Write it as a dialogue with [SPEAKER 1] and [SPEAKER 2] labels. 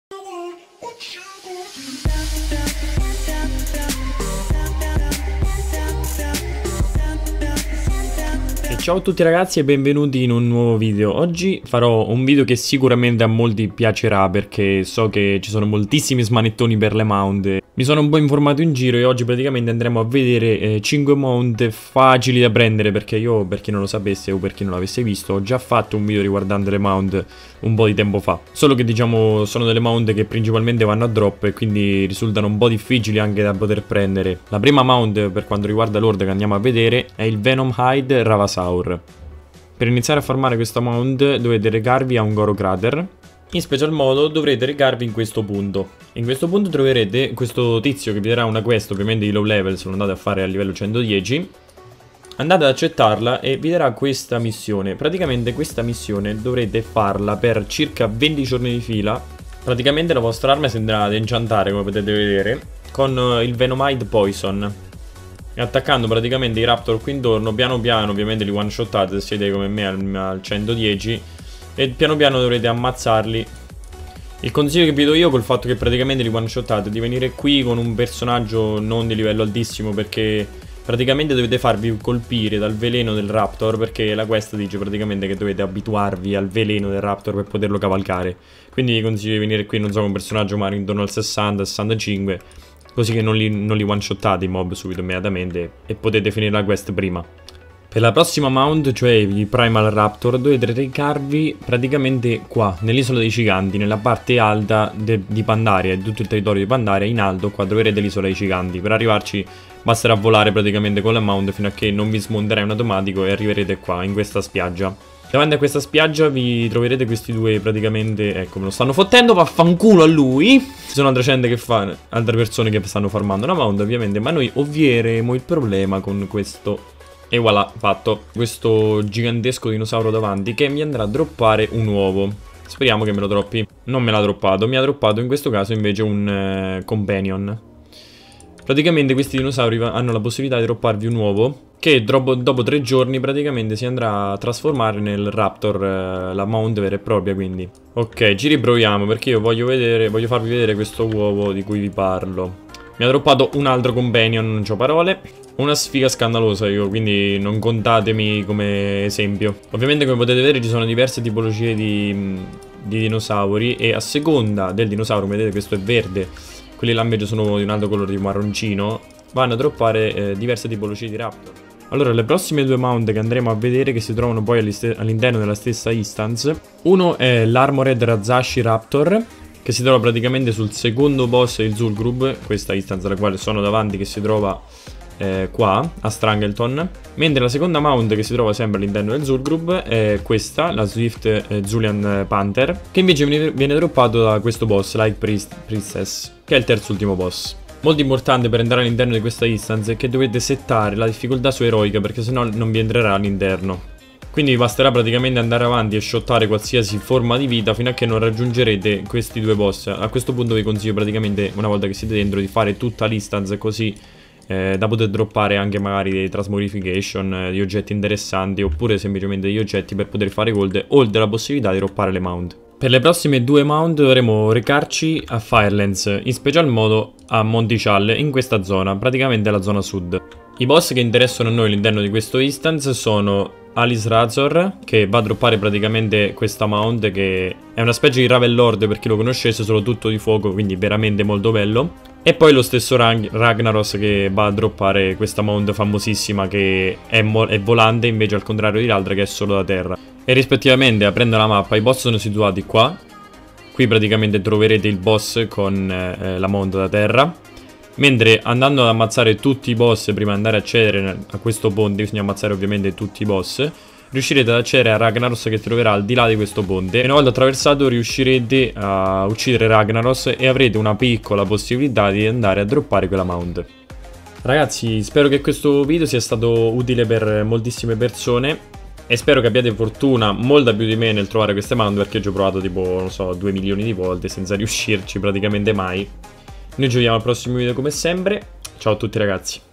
[SPEAKER 1] Ciao a tutti ragazzi e benvenuti in un nuovo video. Oggi farò un video che sicuramente a molti piacerà perché so che ci sono moltissimi smanettoni per le mount. Mi sono un po' informato in giro e oggi praticamente andremo a vedere 5 mount facili da prendere, perché io, per chi non lo sapesse o per chi non l'avesse visto, ho già fatto un video riguardante le mount un po' di tempo fa. Solo che diciamo sono delle mount che principalmente vanno a drop e quindi risultano un po' difficili anche da poter prendere. La prima mount per quanto riguarda l'ordine che andiamo a vedere è il Venomhide Ravasaur. Per iniziare a farmare questa mount dovete recarvi a un Goro Crater. In special modo dovrete recarvi in questo punto. In questo punto troverete questo tizio che vi darà una quest, ovviamente di low level, se lo andate a fare a livello 110. Andate ad accettarla e vi darà questa missione. Praticamente questa missione dovrete farla per circa 20 giorni di fila. Praticamente la vostra arma si andrà ad enchantare, come potete vedere, con il Venomhide Poison. E attaccando praticamente i raptor qui intorno, piano piano, ovviamente li one shotate se siete come me al 110. E piano piano dovrete ammazzarli. Il consiglio che vi do io, col fatto che praticamente li one shotate, è di venire qui con un personaggio non di livello altissimo, perché praticamente dovete farvi colpire dal veleno del raptor, perché la quest dice praticamente che dovete abituarvi al veleno del raptor per poterlo cavalcare. Quindi vi consiglio di venire qui, non so, con un personaggio magari intorno al 60-65, così che non li one shottate i mob subito immediatamente e potete finire la quest prima. Per la prossima mount, cioè i Primal Raptor, dovete recarvi praticamente qua, nell'isola dei giganti, nella parte alta di Pandaria, di tutto il territorio di Pandaria, in alto qua troverete l'isola dei giganti. Per arrivarci basterà volare praticamente con la mount fino a che non vi smonterà in automatico e arriverete qua, in questa spiaggia. Davanti a questa spiaggia vi troverete questi due praticamente, ecco, me lo stanno fottendo, vaffanculo a lui. Ci sono altre persone che stanno farmando la mount ovviamente, ma noi ovvieremo il problema con questo. E voilà, fatto. Questo gigantesco dinosauro davanti che mi andrà a droppare un uovo. Speriamo che me lo droppi. Non me l'ha droppato, mi ha droppato in questo caso invece un companion. Praticamente questi dinosauri hanno la possibilità di dropparvi un uovo che dopo 3 giorni praticamente si andrà a trasformare nel raptor, la mount vera e propria, quindi. Ok, ci riproviamo perché io voglio farvi vedere questo uovo di cui vi parlo. Mi ha droppato un altro companion, non c'ho parole. Una sfiga scandalosa io, quindi non contatemi come esempio. Ovviamente come potete vedere ci sono diverse tipologie di dinosauri e a seconda del dinosauro, vedete questo è verde, quelli là invece sono di un altro colore di marroncino, vanno a droppare diverse tipologie di raptor. Allora, le prossime due mount che andremo a vedere, che si trovano poi all'interno della stessa instance, uno è l'Armored Razashi Raptor, che si trova praticamente sul secondo boss del Zul'Grub, questa instance alla quale sono davanti, che si trova qua a Strangleton. Mentre la seconda mount che si trova sempre all'interno del Zul'Grub è questa, la Swift Zulian Panther, che invece viene droppato da questo boss, Light Priestess, che è il terzo ultimo boss. Molto importante per entrare all'interno di questa instance è che dovete settare la difficoltà su eroica, perché sennò non vi entrerà all'interno. Quindi vi basterà praticamente andare avanti e shottare qualsiasi forma di vita fino a che non raggiungerete questi due boss. A questo punto vi consiglio praticamente, una volta che siete dentro, di fare tutta l'instance così da poter droppare anche magari dei transmogrification, di oggetti interessanti, oppure semplicemente degli oggetti per poter fare gold, oltre alla possibilità di droppare le mount. Per le prossime due mount dovremo recarci a Firelands, in special modo a Montichal, in questa zona, praticamente la zona sud. I boss che interessano a noi all'interno di questo instance sono Alice Razor, che va a droppare praticamente questa mount, che è una specie di Raven Lord per chi lo conoscesse, solo tutto di fuoco, quindi veramente molto bello. E poi lo stesso Ragnaros, che va a droppare questa mount famosissima che è volante, invece al contrario di l'altra che è solo da terra. E rispettivamente, aprendo la mappa, i boss sono situati qua. Qui praticamente troverete il boss con la mount da terra. Mentre andando ad ammazzare tutti i boss prima di andare a accedere a questo ponte, bisogna ammazzare ovviamente tutti i boss, riuscirete ad accedere a Ragnaros, che troverà al di là di questo ponte. E una volta attraversato riuscirete a uccidere Ragnaros e avrete una piccola possibilità di andare a droppare quella mount. Ragazzi, spero che questo video sia stato utile per moltissime persone e spero che abbiate fortuna, molta più di me, nel trovare queste mount, perché ci ho provato tipo, non so, 2 milioni di volte senza riuscirci praticamente mai. Noi ci vediamo al prossimo video come sempre. Ciao a tutti ragazzi.